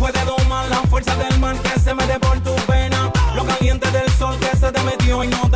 puede domar la fuerza del mar que se mete por tu pena. Lo caliente del sol que se te metió y no